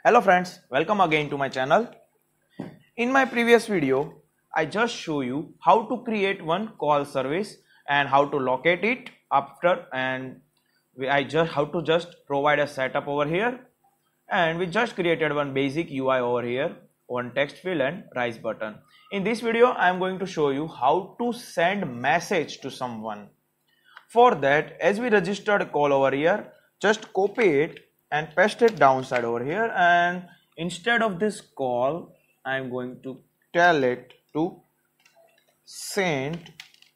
Hello friends, welcome again to my channel. In my previous video, I just show you how to create one call service and how to locate it after, and how to just provide a setup over here, and we just created one basic UI over here, one text field and rise button. In this video, I am going to show you how to send message to someone. For that, as we registered a call over here, just copy it and paste it downside over here, and instead of this call I am going to tell it to send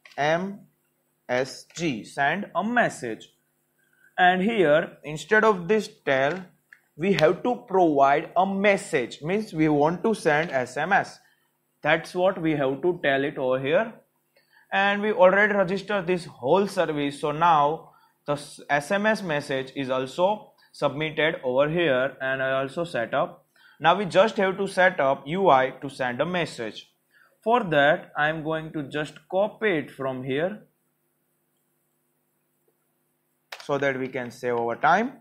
MSG, send a message. And here instead of this tell, we have to provide a message, means we want to send SMS. That's what we have to tell it over here. And we already registered this whole service, so now the SMS message is also submitted over here, and I also set up. Now we just have to set up UI to send a message. For that, I am going to just copy it from here so that we can save our time.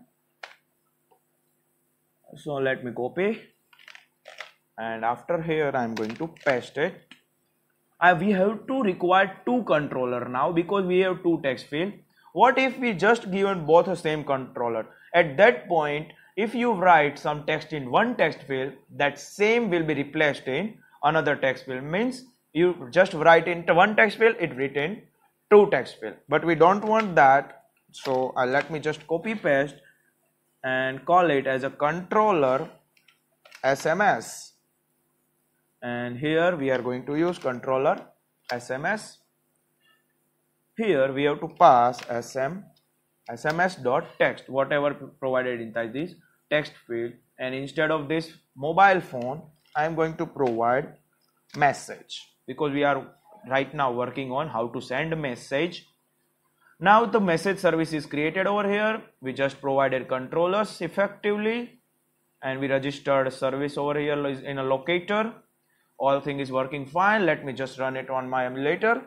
So let me copy, and after here I am going to paste it. We have to require two controller now because we have two text field. What if we just given both the same controller? At that point, if you write some text in one text field, that same will be replaced in another text field. Means you just write into one text field, it written two text field. But we don't want that, so let me just copy paste and call it as a controller SMS. And here we are going to use controller SMS. Here we have to pass SMS.text, whatever provided inside this text field, and instead of this mobile phone I am going to provide message, because we are right now working on how to send a message. Now the message service is created over here. We just provided controllers effectively, and we registered a service over here in a locator. All thing is working fine. Let me just run it on my emulator.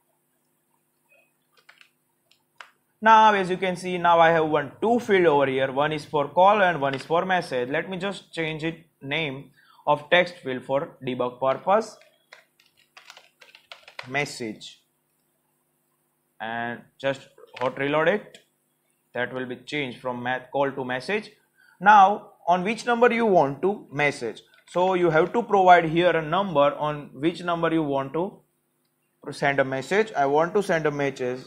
Now as you can see, now I have two field over here. One is for call and one is for message. Let me just change it name of text field for debug purpose, message, and just hot reload it. That will be changed from call to message. Now on which number you want to message, so you have to provide here a number on which number you want to send a message. I want to send a message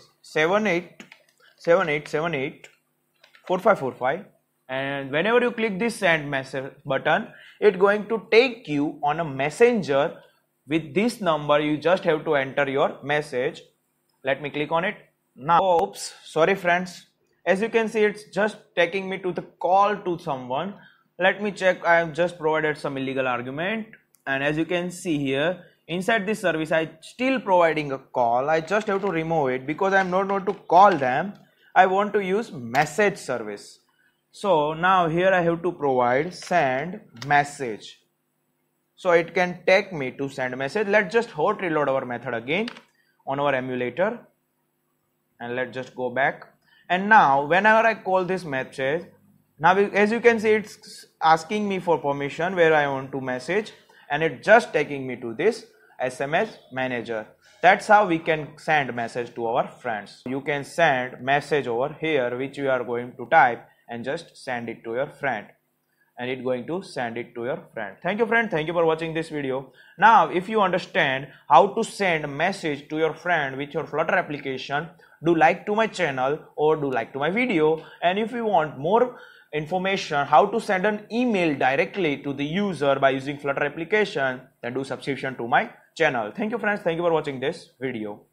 78784545, and whenever you click this send message button, it's going to take you on a messenger with this number. You just have to enter your message. Let me click on it now. Oops, sorry friends, as you can see it's just taking me to the call to someone. Let me check. I have just provided some illegal argument, and as you can see here inside this service I still providing a call. I just have to remove it because I am not going to call them. I want to use message service. So now here I have to provide send message, so it can take me to send message. Let's just hot reload our method again on our emulator, and let's just go back. And now whenever I call this message, now as you can see it's asking me for permission where I want to message, and it's just taking me to this SMS manager. That's how we can send message to our friends. You can send message over here which you are going to type and just send it to your friend, and it's going to send it to your friend. Thank you friend, thank you for watching this video. Now if you understand how to send a message to your friend with your Flutter application, do like to my channel or do like to my video. And if you want more information how to send an email directly to the user by using Flutter application, then do subscription to my channel. Thank you friends, thank you for watching this video.